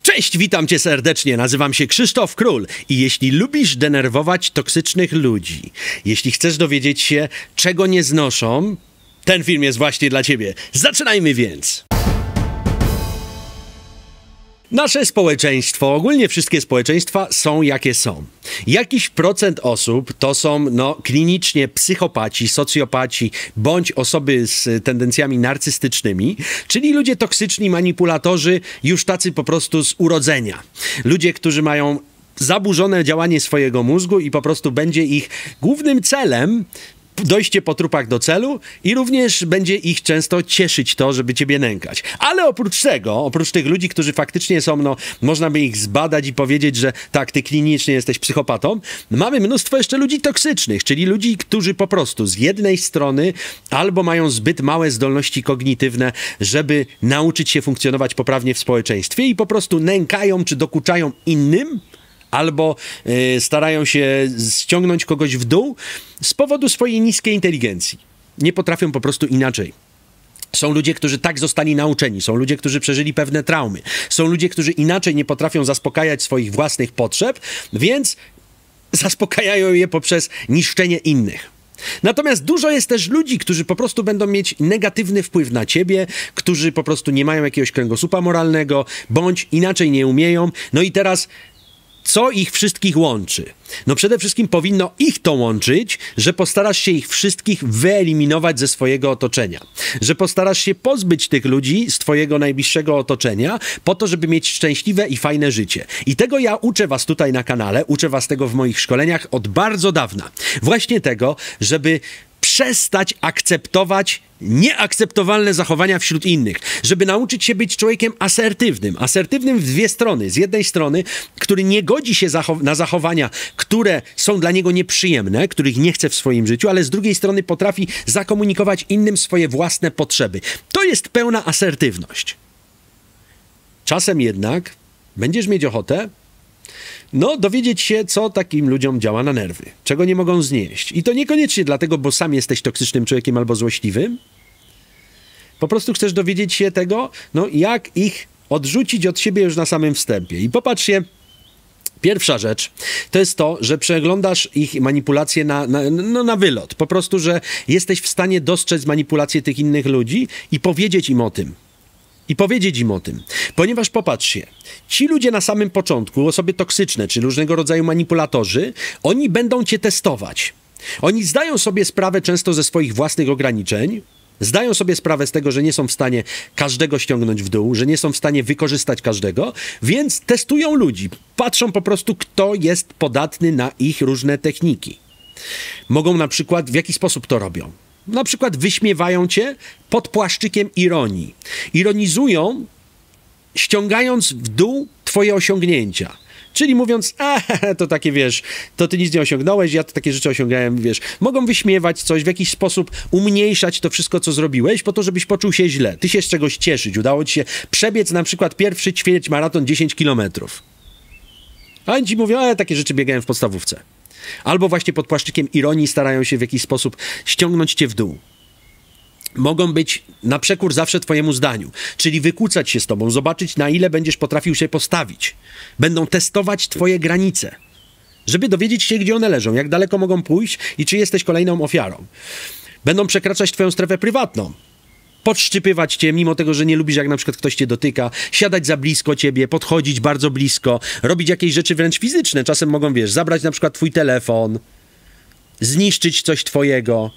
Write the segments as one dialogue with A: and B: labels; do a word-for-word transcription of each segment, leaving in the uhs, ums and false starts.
A: Cześć, witam cię serdecznie, nazywam się Krzysztof Król i jeśli lubisz denerwować toksycznych ludzi, jeśli chcesz dowiedzieć się, czego nie znoszą, ten film jest właśnie dla ciebie. Zaczynajmy więc! Nasze społeczeństwo, ogólnie wszystkie społeczeństwa są jakie są. Jakiś procent osób to są no, klinicznie psychopaci, socjopaci, bądź osoby z tendencjami narcystycznymi, czyli ludzie toksyczni, manipulatorzy, już tacy po prostu z urodzenia. Ludzie, którzy mają zaburzone działanie swojego mózgu i po prostu będzie ich głównym celem dojście po trupach do celu i również będzie ich często cieszyć to, żeby ciebie nękać. Ale oprócz tego, oprócz tych ludzi, którzy faktycznie są, no, można by ich zbadać i powiedzieć, że tak, ty klinicznie jesteś psychopatą, mamy mnóstwo jeszcze ludzi toksycznych, czyli ludzi, którzy po prostu z jednej strony albo mają zbyt małe zdolności kognitywne, żeby nauczyć się funkcjonować poprawnie w społeczeństwie i po prostu nękają czy dokuczają innym, albo y, starają się ściągnąć kogoś w dół z powodu swojej niskiej inteligencji. Nie potrafią po prostu inaczej. Są ludzie, którzy tak zostali nauczeni. Są ludzie, którzy przeżyli pewne traumy. Są ludzie, którzy inaczej nie potrafią zaspokajać swoich własnych potrzeb, więc zaspokajają je poprzez niszczenie innych. Natomiast dużo jest też ludzi, którzy po prostu będą mieć negatywny wpływ na ciebie, którzy po prostu nie mają jakiegoś kręgosłupa moralnego, bądź inaczej nie umieją. No i teraz co ich wszystkich łączy? No przede wszystkim powinno ich to łączyć, że postarasz się ich wszystkich wyeliminować ze swojego otoczenia. Że postarasz się pozbyć tych ludzi z twojego najbliższego otoczenia po to, żeby mieć szczęśliwe i fajne życie. I tego ja uczę was tutaj na kanale, uczę was tego w moich szkoleniach od bardzo dawna. Właśnie tego, żeby przestać akceptować nieakceptowalne zachowania wśród innych, żeby nauczyć się być człowiekiem asertywnym. Asertywnym w dwie strony. Z jednej strony, który nie godzi się zachow- na zachowania, które są dla niego nieprzyjemne, których nie chce w swoim życiu, ale z drugiej strony potrafi zakomunikować innym swoje własne potrzeby. To jest pełna asertywność. Czasem jednak będziesz mieć ochotę No, dowiedzieć się, co takim ludziom działa na nerwy, czego nie mogą znieść. I to niekoniecznie dlatego, bo sam jesteś toksycznym człowiekiem albo złośliwym. Po prostu chcesz dowiedzieć się tego, no, jak ich odrzucić od siebie już na samym wstępie. I popatrzcie, pierwsza rzecz to jest to, że przeglądasz ich manipulacje na, na, no, na wylot. Po prostu, że jesteś w stanie dostrzec manipulacje tych innych ludzi i powiedzieć im o tym. I powiedzieć im o tym. Ponieważ popatrzcie, ci ludzie na samym początku, osoby toksyczne, czy różnego rodzaju manipulatorzy, oni będą cię testować. Oni zdają sobie sprawę często ze swoich własnych ograniczeń, zdają sobie sprawę z tego, że nie są w stanie każdego ściągnąć w dół, że nie są w stanie wykorzystać każdego, więc testują ludzi. Patrzą po prostu, kto jest podatny na ich różne techniki. Mogą na przykład, w jaki sposób to robią? Na przykład wyśmiewają cię pod płaszczykiem ironii. Ironizują, ściągając w dół twoje osiągnięcia. Czyli mówiąc, a to takie, wiesz, to ty nic nie osiągnąłeś, ja to takie rzeczy osiągałem, wiesz. Mogą wyśmiewać coś, w jakiś sposób umniejszać to wszystko, co zrobiłeś, po to, żebyś poczuł się źle. Ty się z czegoś cieszyć. Udało ci się przebiec na przykład pierwszy ćwierć maraton dziesięć kilometrów. A oni ci mówią, a takie rzeczy biegałem w podstawówce. Albo właśnie pod płaszczykiem ironii starają się w jakiś sposób ściągnąć cię w dół. Mogą być na przekór zawsze twojemu zdaniu, czyli wykłócać się z tobą, zobaczyć, na ile będziesz potrafił się postawić. Będą testować twoje granice, żeby dowiedzieć się, gdzie one leżą, jak daleko mogą pójść i czy jesteś kolejną ofiarą. Będą przekraczać twoją strefę prywatną. Podszczypywać cię, mimo tego, że nie lubisz, jak na przykład ktoś cię dotyka, siadać za blisko ciebie, podchodzić bardzo blisko, robić jakieś rzeczy wręcz fizyczne. Czasem mogą, wiesz, zabrać na przykład twój telefon, zniszczyć coś twojego,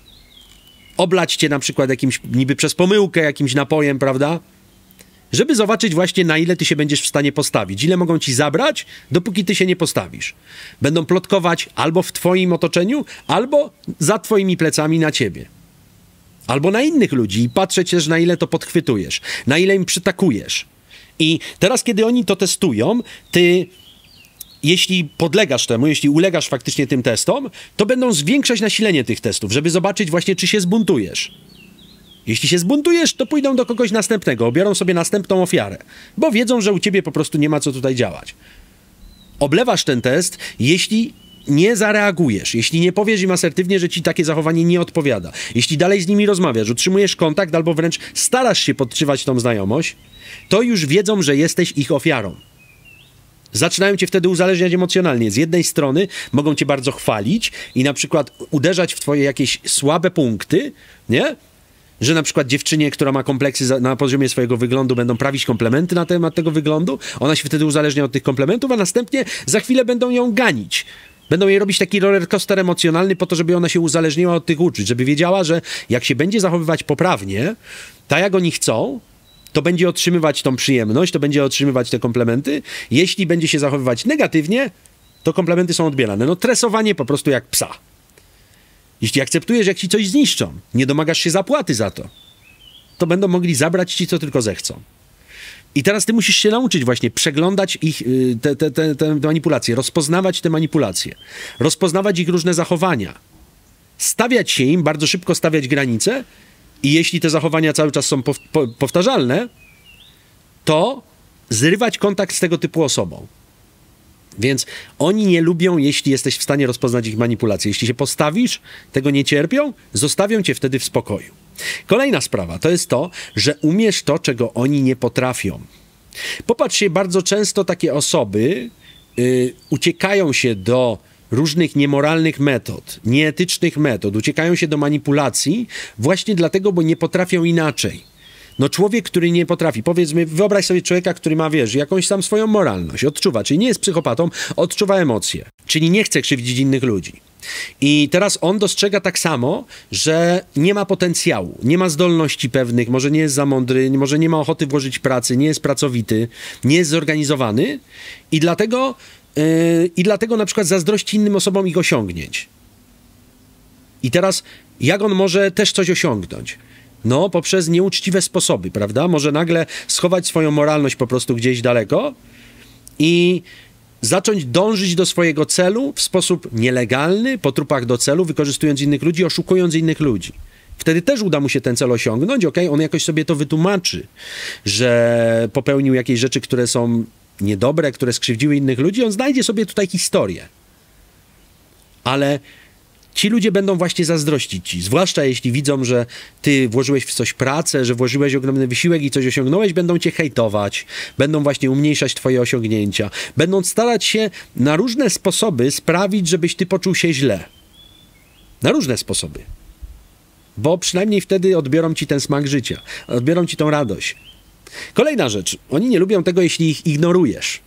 A: oblać cię na przykład jakimś, niby przez pomyłkę, jakimś napojem, prawda? Żeby zobaczyć właśnie, na ile ty się będziesz w stanie postawić. Ile mogą ci zabrać, dopóki ty się nie postawisz. Będą plotkować albo w twoim otoczeniu, albo za twoimi plecami na ciebie. Albo na innych ludzi i patrzeć też, na ile to podchwytujesz, na ile im przytakujesz. I teraz, kiedy oni to testują, ty, jeśli podlegasz temu, jeśli ulegasz faktycznie tym testom, to będą zwiększać nasilenie tych testów, żeby zobaczyć właśnie, czy się zbuntujesz. Jeśli się zbuntujesz, to pójdą do kogoś następnego, obiorą sobie następną ofiarę, bo wiedzą, że u ciebie po prostu nie ma co tutaj działać. Oblewasz ten test, jeśli nie zareagujesz, jeśli nie powiesz im asertywnie, że ci takie zachowanie nie odpowiada, jeśli dalej z nimi rozmawiasz, utrzymujesz kontakt albo wręcz starasz się podtrzymać tą znajomość, to już wiedzą, że jesteś ich ofiarą. Zaczynają cię wtedy uzależniać emocjonalnie. Z jednej strony mogą cię bardzo chwalić i na przykład uderzać w twoje jakieś słabe punkty, nie? Że na przykład dziewczynie, która ma kompleksy na poziomie swojego wyglądu, będą prawić komplementy na temat tego wyglądu, ona się wtedy uzależnia od tych komplementów, a następnie za chwilę będą ją ganić. Będą jej robić taki rollercoaster emocjonalny po to, żeby ona się uzależniła od tych uczuć, żeby wiedziała, że jak się będzie zachowywać poprawnie, tak jak oni chcą, to będzie otrzymywać tą przyjemność, to będzie otrzymywać te komplementy. Jeśli będzie się zachowywać negatywnie, to komplementy są odbierane. No tresowanie po prostu jak psa. Jeśli akceptujesz, jak ci coś zniszczą, nie domagasz się zapłaty za to, to będą mogli zabrać ci, co tylko zechcą. I teraz ty musisz się nauczyć właśnie przeglądać ich, te, te, te, te manipulacje, rozpoznawać te manipulacje, rozpoznawać ich różne zachowania, stawiać się im, bardzo szybko stawiać granice i jeśli te zachowania cały czas są powtarzalne, to zrywać kontakt z tego typu osobą. Więc oni nie lubią, jeśli jesteś w stanie rozpoznać ich manipulacje. Jeśli się postawisz, tego nie cierpią, zostawią cię wtedy w spokoju. Kolejna sprawa to jest to, że umiesz to, czego oni nie potrafią. Popatrzcie, bardzo często takie osoby yy, uciekają się do różnych niemoralnych metod, nieetycznych metod, uciekają się do manipulacji właśnie dlatego, bo nie potrafią inaczej. No człowiek, który nie potrafi, powiedzmy, wyobraź sobie człowieka, który ma, wiesz, jakąś tam swoją moralność, odczuwa, czyli nie jest psychopatą, odczuwa emocje, czyli nie chce krzywdzić innych ludzi. I teraz on dostrzega tak samo, że nie ma potencjału, nie ma zdolności pewnych, może nie jest za mądry, może nie ma ochoty włożyć pracy, nie jest pracowity, nie jest zorganizowany i dlatego, yy, i dlatego na przykład zazdrości innym osobom ich osiągnięć. I teraz jak on może też coś osiągnąć? No, poprzez nieuczciwe sposoby, prawda? Może nagle schować swoją moralność po prostu gdzieś daleko i zacząć dążyć do swojego celu w sposób nielegalny, po trupach do celu, wykorzystując innych ludzi, oszukując innych ludzi. Wtedy też uda mu się ten cel osiągnąć, okej, on jakoś sobie to wytłumaczy, że popełnił jakieś rzeczy, które są niedobre, które skrzywdziły innych ludzi, on znajdzie sobie tutaj historię. Ale ci ludzie będą właśnie zazdrościć ci, zwłaszcza jeśli widzą, że ty włożyłeś w coś pracę, że włożyłeś ogromny wysiłek i coś osiągnąłeś, będą cię hejtować, będą właśnie umniejszać twoje osiągnięcia, będą starać się na różne sposoby sprawić, żebyś ty poczuł się źle. Na różne sposoby. Bo przynajmniej wtedy odbiorą ci ten smak życia, odbiorą ci tą radość. Kolejna rzecz, oni nie lubią tego, jeśli ich ignorujesz.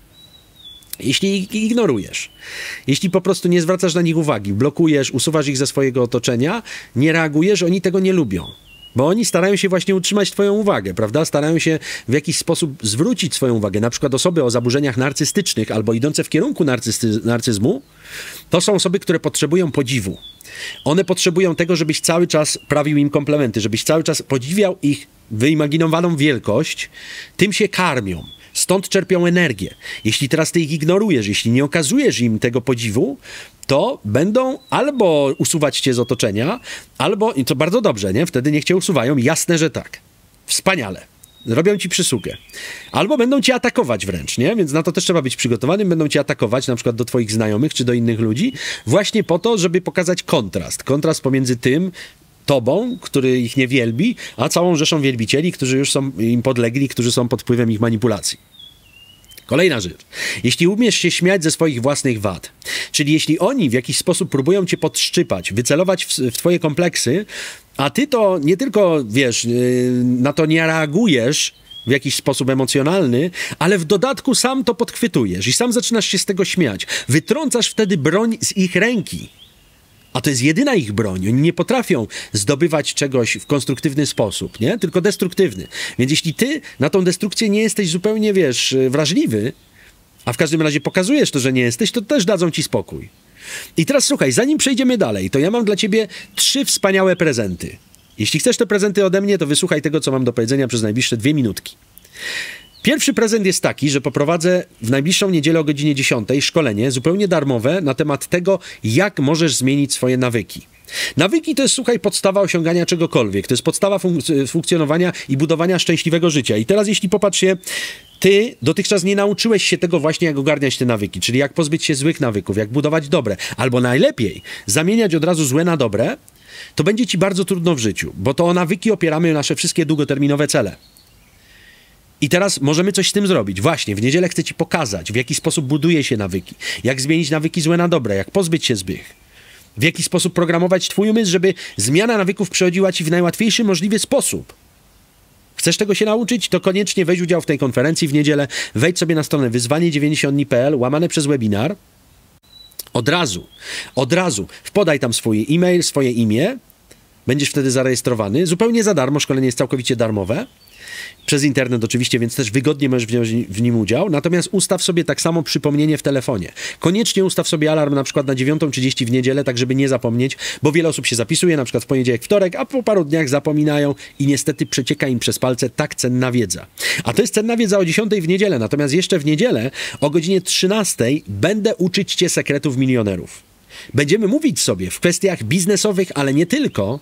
A: Jeśli ich ignorujesz, jeśli po prostu nie zwracasz na nich uwagi, blokujesz, usuwasz ich ze swojego otoczenia, nie reagujesz, oni tego nie lubią. Bo oni starają się właśnie utrzymać twoją uwagę, prawda? Starają się w jakiś sposób zwrócić swoją uwagę. Na przykład osoby o zaburzeniach narcystycznych albo idące w kierunku narcysty- narcyzmu, to są osoby, które potrzebują podziwu. One potrzebują tego, żebyś cały czas prawił im komplementy, żebyś cały czas podziwiał ich wyimaginowaną wielkość, tym się karmią. Stąd czerpią energię. Jeśli teraz ty ich ignorujesz, jeśli nie okazujesz im tego podziwu, to będą albo usuwać cię z otoczenia, albo, i to bardzo dobrze, nie? Wtedy niech cię usuwają, jasne, że tak. Wspaniale. Robią ci przysługę. Albo będą cię atakować wręcz, nie? Więc na to też trzeba być przygotowanym. Będą cię atakować na przykład do twoich znajomych, czy do innych ludzi, właśnie po to, żeby pokazać kontrast. Kontrast pomiędzy tym, tobą, który ich nie wielbi, a całą rzeszą wielbicieli, którzy już są im podlegli, którzy są pod wpływem ich manipulacji. Kolejna rzecz. Jeśli umiesz się śmiać ze swoich własnych wad, czyli jeśli oni w jakiś sposób próbują cię podszczypać, wycelować w, w twoje kompleksy, a ty to nie tylko, wiesz, na to nie reagujesz w jakiś sposób emocjonalny, ale w dodatku sam to podchwytujesz i sam zaczynasz się z tego śmiać. Wytrącasz wtedy broń z ich ręki. A to jest jedyna ich broń. Oni nie potrafią zdobywać czegoś w konstruktywny sposób, nie? Tylko destruktywny. Więc jeśli ty na tą destrukcję nie jesteś zupełnie, wiesz, wrażliwy, a w każdym razie pokazujesz to, że nie jesteś, to też dadzą ci spokój. I teraz słuchaj, zanim przejdziemy dalej, to ja mam dla ciebie trzy wspaniałe prezenty. Jeśli chcesz te prezenty ode mnie, to wysłuchaj tego, co mam do powiedzenia przez najbliższe dwie minutki. Pierwszy prezent jest taki, że poprowadzę w najbliższą niedzielę o godzinie dziesiątej szkolenie zupełnie darmowe na temat tego, jak możesz zmienić swoje nawyki. Nawyki to jest, słuchaj, podstawa osiągania czegokolwiek. To jest podstawa funk- funkcjonowania i budowania szczęśliwego życia. I teraz jeśli popatrz się, ty dotychczas nie nauczyłeś się tego właśnie, jak ogarniać te nawyki, czyli jak pozbyć się złych nawyków, jak budować dobre, albo najlepiej zamieniać od razu złe na dobre, to będzie ci bardzo trudno w życiu, bo to o nawyki opieramy nasze wszystkie długoterminowe cele. I teraz możemy coś z tym zrobić. Właśnie, w niedzielę chcę ci pokazać, w jaki sposób buduje się nawyki, jak zmienić nawyki złe na dobre, jak pozbyć się złych, w jaki sposób programować twój umysł, żeby zmiana nawyków przychodziła ci w najłatwiejszy możliwy sposób. Chcesz tego się nauczyć? To koniecznie weź udział w tej konferencji w niedzielę. Wejdź sobie na stronę wyzwanie dziewięćdziesiąt dni kropka p l, łamane przez webinar. Od razu, od razu wpodaj tam swój e-mail, swoje imię. Będziesz wtedy zarejestrowany. Zupełnie za darmo. Szkolenie jest całkowicie darmowe. Przez internet oczywiście, więc też wygodnie możesz wziąć w nim udział. Natomiast ustaw sobie tak samo przypomnienie w telefonie. Koniecznie ustaw sobie alarm na przykład na dziewiątą trzydzieści w niedzielę, tak żeby nie zapomnieć, bo wiele osób się zapisuje na przykład w poniedziałek, wtorek, a po paru dniach zapominają i niestety przecieka im przez palce tak cenna wiedza. A to jest cenna wiedza o dziesiątej w niedzielę. Natomiast jeszcze w niedzielę o godzinie trzynastej będę uczyć cię sekretów milionerów. Będziemy mówić sobie w kwestiach biznesowych, ale nie tylko,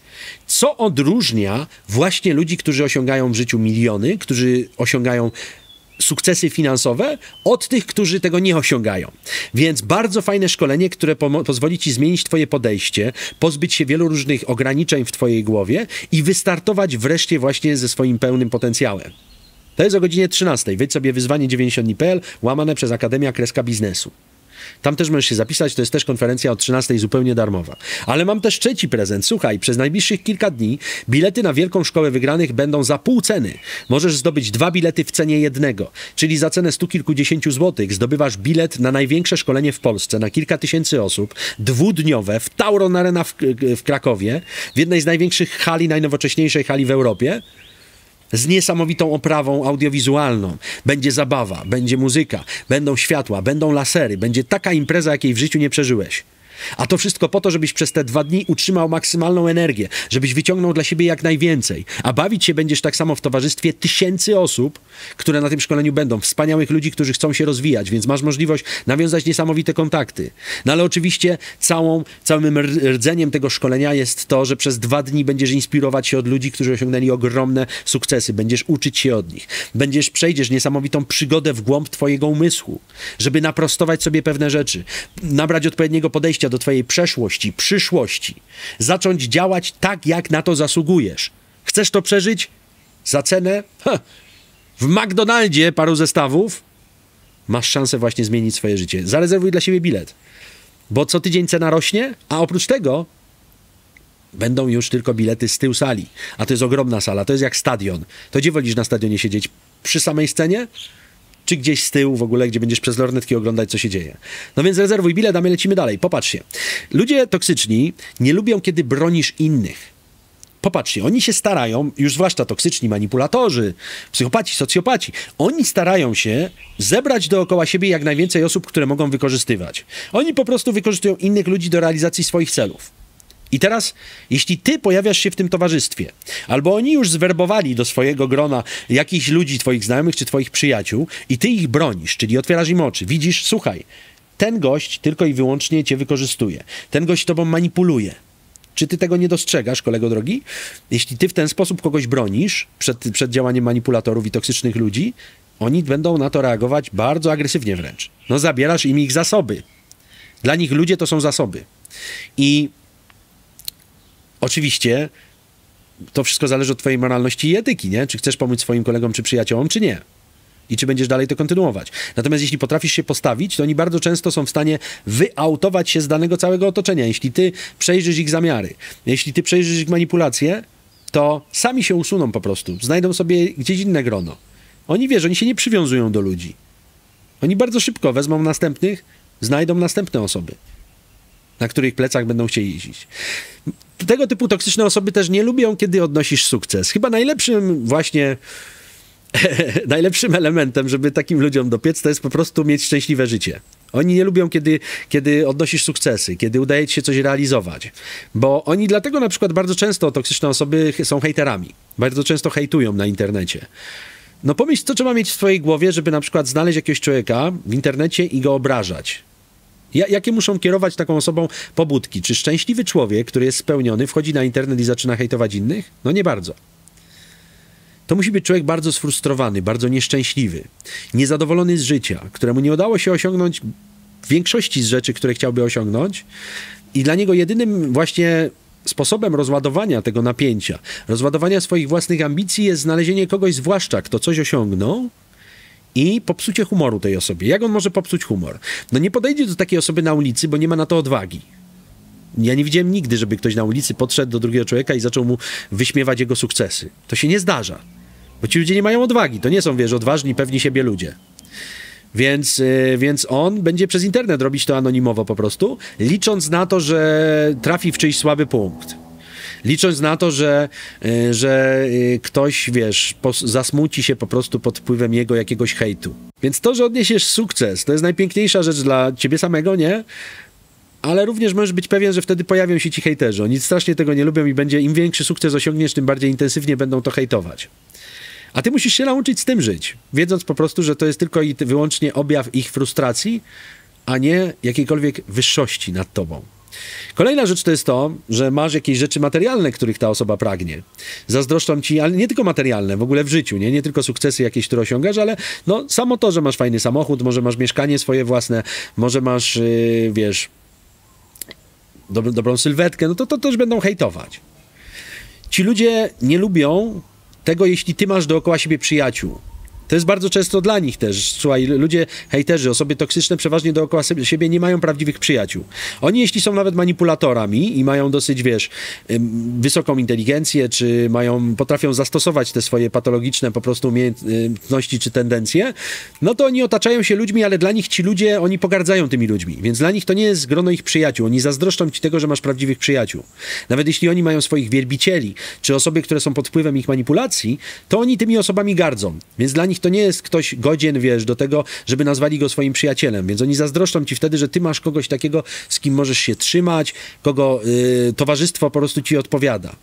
A: co odróżnia właśnie ludzi, którzy osiągają w życiu miliony, którzy osiągają sukcesy finansowe, od tych, którzy tego nie osiągają. Więc bardzo fajne szkolenie, które pozwoli ci zmienić twoje podejście, pozbyć się wielu różnych ograniczeń w twojej głowie i wystartować wreszcie właśnie ze swoim pełnym potencjałem. To jest o godzinie trzynastej. Wejdź sobie wyzwanie dziewięćdziesiąt dni kropka p l, łamane przez Akademia Kreska Biznesu. Tam też możesz się zapisać, to jest też konferencja o trzynastej zupełnie darmowa. Ale mam też trzeci prezent. Słuchaj, przez najbliższych kilka dni bilety na Wielką Szkołę Wygranych będą za pół ceny. Możesz zdobyć dwa bilety w cenie jednego, czyli za cenę stu kilkudziesięciu złotych zdobywasz bilet na największe szkolenie w Polsce, na kilka tysięcy osób, dwudniowe w Tauron Arena w, w Krakowie, w jednej z największych hali, najnowocześniejszej hali w Europie, z niesamowitą oprawą audiowizualną. Będzie zabawa, będzie muzyka, będą światła, będą lasery, będzie taka impreza, jakiej w życiu nie przeżyłeś. A to wszystko po to, żebyś przez te dwa dni utrzymał maksymalną energię, żebyś wyciągnął dla siebie jak najwięcej. A bawić się będziesz tak samo w towarzystwie tysięcy osób, które na tym szkoleniu będą. Wspaniałych ludzi, którzy chcą się rozwijać, więc masz możliwość nawiązać niesamowite kontakty. No ale oczywiście całą, całym rdzeniem tego szkolenia jest to, że przez dwa dni będziesz inspirować się od ludzi, którzy osiągnęli ogromne sukcesy. Będziesz uczyć się od nich. Będziesz, przejdziesz niesamowitą przygodę w głąb twojego umysłu, żeby naprostować sobie pewne rzeczy, nabrać odpowiedniego podejścia do twojej przeszłości, przyszłości. Zacząć działać tak, jak na to zasługujesz. Chcesz to przeżyć? Za cenę? Ha. W McDonaldzie paru zestawów masz szansę właśnie zmienić swoje życie. Zarezerwuj dla siebie bilet. Bo co tydzień cena rośnie, a oprócz tego będą już tylko bilety z tyłu sali. A to jest ogromna sala, to jest jak stadion. To gdzie wolisz na stadionie siedzieć? Przy samej scenie? Czy gdzieś z tyłu w ogóle, gdzie będziesz przez lornetki oglądać, co się dzieje. No więc rezerwuj bilet, a my lecimy dalej. Popatrzcie. Ludzie toksyczni nie lubią, kiedy bronisz innych. Popatrzcie, oni się starają, już zwłaszcza toksyczni manipulatorzy, psychopaci, socjopaci, oni starają się zebrać dookoła siebie jak najwięcej osób, które mogą wykorzystywać. Oni po prostu wykorzystują innych ludzi do realizacji swoich celów. I teraz, jeśli ty pojawiasz się w tym towarzystwie, albo oni już zwerbowali do swojego grona jakichś ludzi, twoich znajomych czy twoich przyjaciół i ty ich bronisz, czyli otwierasz im oczy, widzisz, słuchaj, ten gość tylko i wyłącznie cię wykorzystuje, ten gość tobą manipuluje. Czy ty tego nie dostrzegasz, kolego drogi? Jeśli ty w ten sposób kogoś bronisz przed, przed działaniem manipulatorów i toksycznych ludzi, oni będą na to reagować bardzo agresywnie wręcz. No zabierasz im ich zasoby. Dla nich ludzie to są zasoby. I oczywiście to wszystko zależy od twojej moralności i etyki, nie? Czy chcesz pomóc swoim kolegom czy przyjaciołom, czy nie. I czy będziesz dalej to kontynuować. Natomiast jeśli potrafisz się postawić, to oni bardzo często są w stanie wyautować się z danego całego otoczenia. Jeśli ty przejrzysz ich zamiary, jeśli ty przejrzysz ich manipulacje, to sami się usuną po prostu. Znajdą sobie gdzieś inne grono. Oni, wiesz, oni się nie przywiązują do ludzi. Oni bardzo szybko wezmą następnych, znajdą następne osoby, na których plecach będą chcieli jeździć. Tego typu toksyczne osoby też nie lubią, kiedy odnosisz sukces. Chyba najlepszym właśnie najlepszym elementem, żeby takim ludziom dopiec, to jest po prostu mieć szczęśliwe życie. Oni nie lubią, kiedy, kiedy odnosisz sukcesy, kiedy udaje ci się coś realizować. Bo oni dlatego na przykład bardzo często toksyczne osoby są hejterami. Bardzo często hejtują na internecie. No pomyśl, co trzeba mieć w swojej głowie, żeby na przykład znaleźć jakiegoś człowieka w internecie i go obrażać. Jakie muszą kierować taką osobą pobudki? Czy szczęśliwy człowiek, który jest spełniony, wchodzi na internet i zaczyna hejtować innych? No nie bardzo. To musi być człowiek bardzo sfrustrowany, bardzo nieszczęśliwy, niezadowolony z życia, któremu nie udało się osiągnąć większości z rzeczy, które chciałby osiągnąć i dla niego jedynym właśnie sposobem rozładowania tego napięcia, rozładowania swoich własnych ambicji jest znalezienie kogoś, zwłaszcza kto coś osiągnął, i popsucie humoru tej osobie. Jak on może popsuć humor? No nie podejdzie do takiej osoby na ulicy, bo nie ma na to odwagi. Ja nie widziałem nigdy, żeby ktoś na ulicy podszedł do drugiego człowieka i zaczął mu wyśmiewać jego sukcesy. To się nie zdarza. Bo ci ludzie nie mają odwagi. To nie są, wiesz, odważni, pewni siebie ludzie. Więc, yy, więc on będzie przez internet robić to anonimowo po prostu, licząc na to, że trafi w czyjś słaby punkt. Licząc na to, że, yy, że yy, ktoś, wiesz, pos- zasmuci się po prostu pod wpływem jego jakiegoś hejtu. Więc to, że odniesiesz sukces, to jest najpiękniejsza rzecz dla ciebie samego, nie? Ale również możesz być pewien, że wtedy pojawią się ci hejterzy. Oni strasznie tego nie lubią i będzie, im większy sukces osiągniesz, tym bardziej intensywnie będą to hejtować. A ty musisz się nauczyć z tym żyć, wiedząc po prostu, że to jest tylko i wyłącznie objaw ich frustracji, a nie jakiejkolwiek wyższości nad tobą. Kolejna rzecz to jest to, że masz jakieś rzeczy materialne, których ta osoba pragnie. Zazdroszczą ci, ale nie tylko materialne, w ogóle w życiu, nie, nie tylko sukcesy jakieś, które osiągasz, ale no, samo to, że masz fajny samochód, może masz mieszkanie swoje własne, może masz, yy, wiesz, dob- dobrą sylwetkę, no to, to też będą hejtować. Ci ludzie nie lubią tego, jeśli ty masz dookoła siebie przyjaciół. To jest bardzo często dla nich też. Słuchaj, ludzie, hejterzy, osoby toksyczne przeważnie dookoła siebie nie mają prawdziwych przyjaciół. Oni, jeśli są nawet manipulatorami i mają dosyć, wiesz, wysoką inteligencję, czy mają, potrafią zastosować te swoje patologiczne po prostu umiejętności czy tendencje, no to oni otaczają się ludźmi, ale dla nich ci ludzie, oni pogardzają tymi ludźmi. Więc dla nich to nie jest grono ich przyjaciół. Oni zazdroszczą ci tego, że masz prawdziwych przyjaciół. Nawet jeśli oni mają swoich wielbicieli, czy osoby, które są pod wpływem ich manipulacji, to oni tymi osobami gardzą. Więc dla nich to nie jest ktoś godzien, wiesz, do tego, żeby nazwali go swoim przyjacielem. Więc oni zazdroszczą ci wtedy, że ty masz kogoś takiego, z kim możesz się trzymać, kogo y, towarzystwo po prostu ci odpowiada.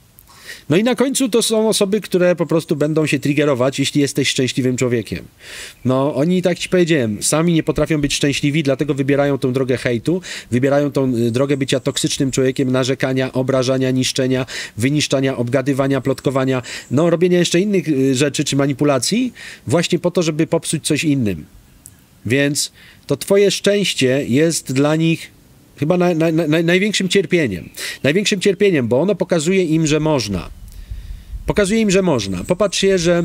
A: No i na końcu to są osoby, które po prostu będą się triggerować, jeśli jesteś szczęśliwym człowiekiem. No, oni, tak ci powiedziałem, sami nie potrafią być szczęśliwi, dlatego wybierają tą drogę hejtu, wybierają tą drogę bycia toksycznym człowiekiem, narzekania, obrażania, niszczenia, wyniszczania, obgadywania, plotkowania, no, robienia jeszcze innych rzeczy czy manipulacji, właśnie po to, żeby popsuć coś innym. Więc to twoje szczęście jest dla nich chyba na, na, na, największym cierpieniem. Największym cierpieniem, bo ono pokazuje im, że można. Pokazuje im, że można. Popatrzcie, że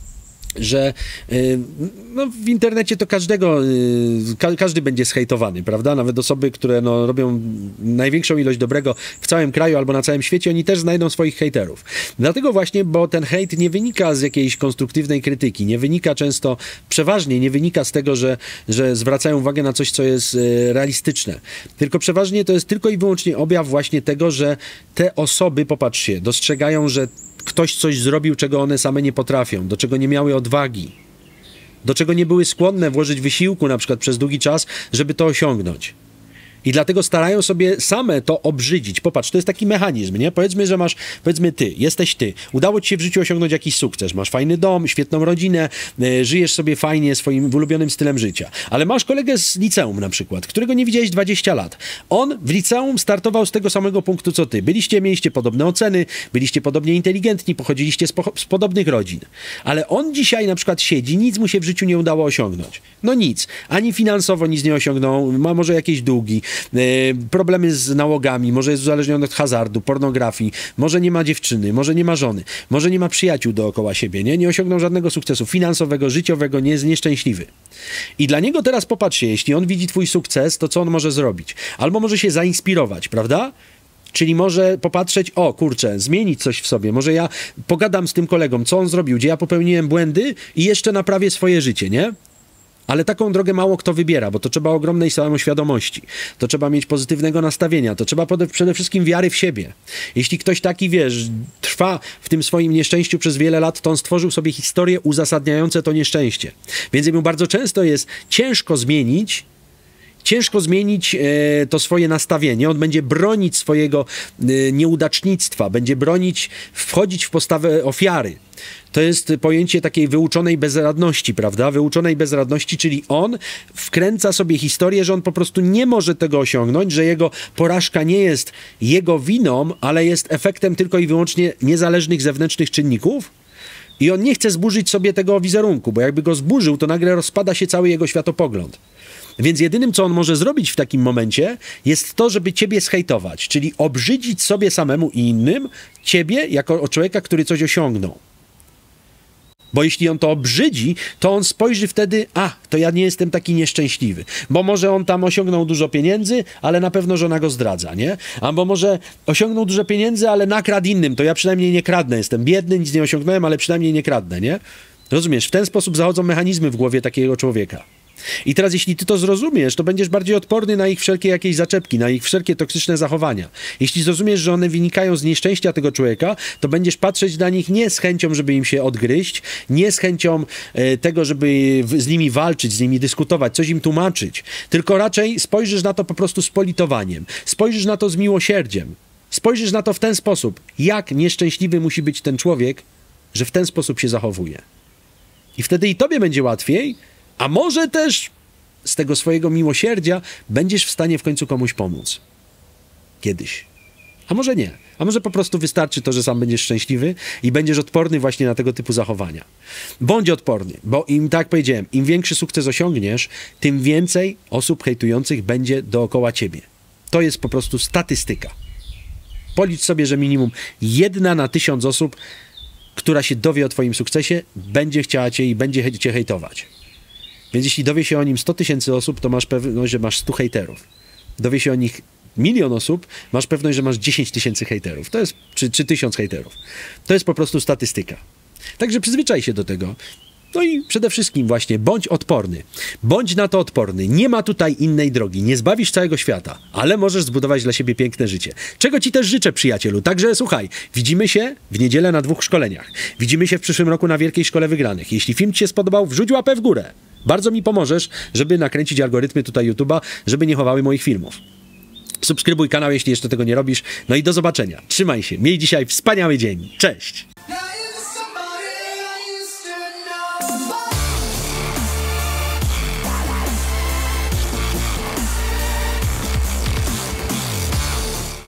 A: że yy, no, w internecie to każdego, yy, ka każdy będzie zhejtowany, prawda? Nawet osoby, które no, robią największą ilość dobrego w całym kraju albo na całym świecie, oni też znajdą swoich hejterów. Dlatego właśnie, bo ten hejt nie wynika z jakiejś konstruktywnej krytyki, nie wynika często, przeważnie nie wynika z tego, że, że zwracają uwagę na coś, co jest yy, realistyczne. Tylko przeważnie to jest tylko i wyłącznie objaw właśnie tego, że te osoby, popatrzcie, dostrzegają, że ktoś coś zrobił, czego one same nie potrafią, do czego nie miały odwagi, do czego nie były skłonne włożyć wysiłku na przykład przez długi czas, żeby to osiągnąć. I dlatego starają sobie same to obrzydzić. Popatrz, to jest taki mechanizm, nie? Powiedzmy, że masz, powiedzmy ty, jesteś ty. Udało ci się w życiu osiągnąć jakiś sukces. Masz fajny dom, świetną rodzinę, y, żyjesz sobie fajnie swoim ulubionym stylem życia. Ale masz kolegę z liceum na przykład, którego nie widziałeś dwadzieścia lat. On w liceum startował z tego samego punktu, co ty. Byliście, mieliście podobne oceny, byliście podobnie inteligentni, pochodziliście z, po z podobnych rodzin. Ale on dzisiaj na przykład siedzi, nic mu się w życiu nie udało osiągnąć. No nic. Ani finansowo nic nie osiągnął, ma może jakieś długi, problemy z nałogami, może jest uzależniony od hazardu, pornografii, może nie ma dziewczyny, może nie ma żony, może nie ma przyjaciół dookoła siebie, nie, nie osiągnął żadnego sukcesu finansowego, życiowego, nie jest nieszczęśliwy. I dla niego teraz popatrzcie, jeśli on widzi twój sukces, to co on może zrobić? Albo może się zainspirować, prawda? Czyli może popatrzeć, o kurczę, zmienić coś w sobie, może ja pogadam z tym kolegą, co on zrobił, gdzie ja popełniłem błędy i jeszcze naprawię swoje życie, nie? Ale taką drogę mało kto wybiera, bo to trzeba ogromnej samoświadomości, to trzeba mieć pozytywnego nastawienia, to trzeba przede wszystkim wiary w siebie. Jeśli ktoś taki, wiesz, trwa w tym swoim nieszczęściu przez wiele lat, to on stworzył sobie historie uzasadniające to nieszczęście. Więc mu bardzo często jest ciężko zmienić, ciężko zmienić e, to swoje nastawienie. On będzie bronić swojego e, nieudacznictwa, będzie bronić, wchodzić w postawę ofiary. To jest pojęcie takiej wyuczonej bezradności, prawda? Wyuczonej bezradności, czyli on wkręca sobie historię, że on po prostu nie może tego osiągnąć, że jego porażka nie jest jego winą, ale jest efektem tylko i wyłącznie niezależnych zewnętrznych czynników. I on nie chce zburzyć sobie tego wizerunku, bo jakby go zburzył, to nagle rozpada się cały jego światopogląd. Więc jedynym, co on może zrobić w takim momencie, jest to, żeby ciebie zhejtować, czyli obrzydzić sobie samemu i innym ciebie jako człowieka, który coś osiągnął. Bo jeśli on to obrzydzi, to on spojrzy wtedy, a, to ja nie jestem taki nieszczęśliwy. Bo może on tam osiągnął dużo pieniędzy, ale na pewno żona go zdradza, nie? Albo może osiągnął dużo pieniędzy, ale nakradł innym, to ja przynajmniej nie kradnę. Jestem biedny, nic nie osiągnąłem, ale przynajmniej nie kradnę, nie? Rozumiesz? W ten sposób zachodzą mechanizmy w głowie takiego człowieka. I teraz jeśli ty to zrozumiesz, to będziesz bardziej odporny na ich wszelkie jakieś zaczepki, na ich wszelkie toksyczne zachowania. Jeśli zrozumiesz, że one wynikają z nieszczęścia tego człowieka, to będziesz patrzeć na nich nie z chęcią, żeby im się odgryźć, nie z chęcią e, tego, żeby w, z nimi walczyć, z nimi dyskutować, coś im tłumaczyć, tylko raczej spojrzysz na to po prostu z politowaniem, spojrzysz na to z miłosierdziem, spojrzysz na to w ten sposób, jak nieszczęśliwy musi być ten człowiek, że w ten sposób się zachowuje. I wtedy i tobie będzie łatwiej, a może też z tego swojego miłosierdzia będziesz w stanie w końcu komuś pomóc. Kiedyś. A może nie. A może po prostu wystarczy to, że sam będziesz szczęśliwy i będziesz odporny właśnie na tego typu zachowania. Bądź odporny, bo im, tak jak powiedziałem, im większy sukces osiągniesz, tym więcej osób hejtujących będzie dookoła ciebie. To jest po prostu statystyka. Policz sobie, że minimum jedna na tysiąc osób, która się dowie o twoim sukcesie, będzie chciała cię i będzie cię hejtować. Więc jeśli dowie się o nim sto tysięcy osób, to masz pewność, że masz stu hejterów. Dowie się o nich milion osób, masz pewność, że masz dziesięć tysięcy hejterów. To jest, czy, czy tysiąc hejterów. To jest po prostu statystyka. Także przyzwyczaj się do tego. No i przede wszystkim właśnie bądź odporny. Bądź na to odporny. Nie ma tutaj innej drogi. Nie zbawisz całego świata, ale możesz zbudować dla siebie piękne życie. Czego ci też życzę, przyjacielu. Także słuchaj, widzimy się w niedzielę na dwóch szkoleniach. Widzimy się w przyszłym roku na Wielkiej Szkole Wygranych. Jeśli film ci się spodobał, wrzuć łapę w górę. Bardzo mi pomożesz, żeby nakręcić algorytmy tutaj YouTube'a, żeby nie chowały moich filmów. Subskrybuj kanał, jeśli jeszcze tego nie robisz. No i do zobaczenia. Trzymaj się. Miej dzisiaj wspaniały dzień. Cześć!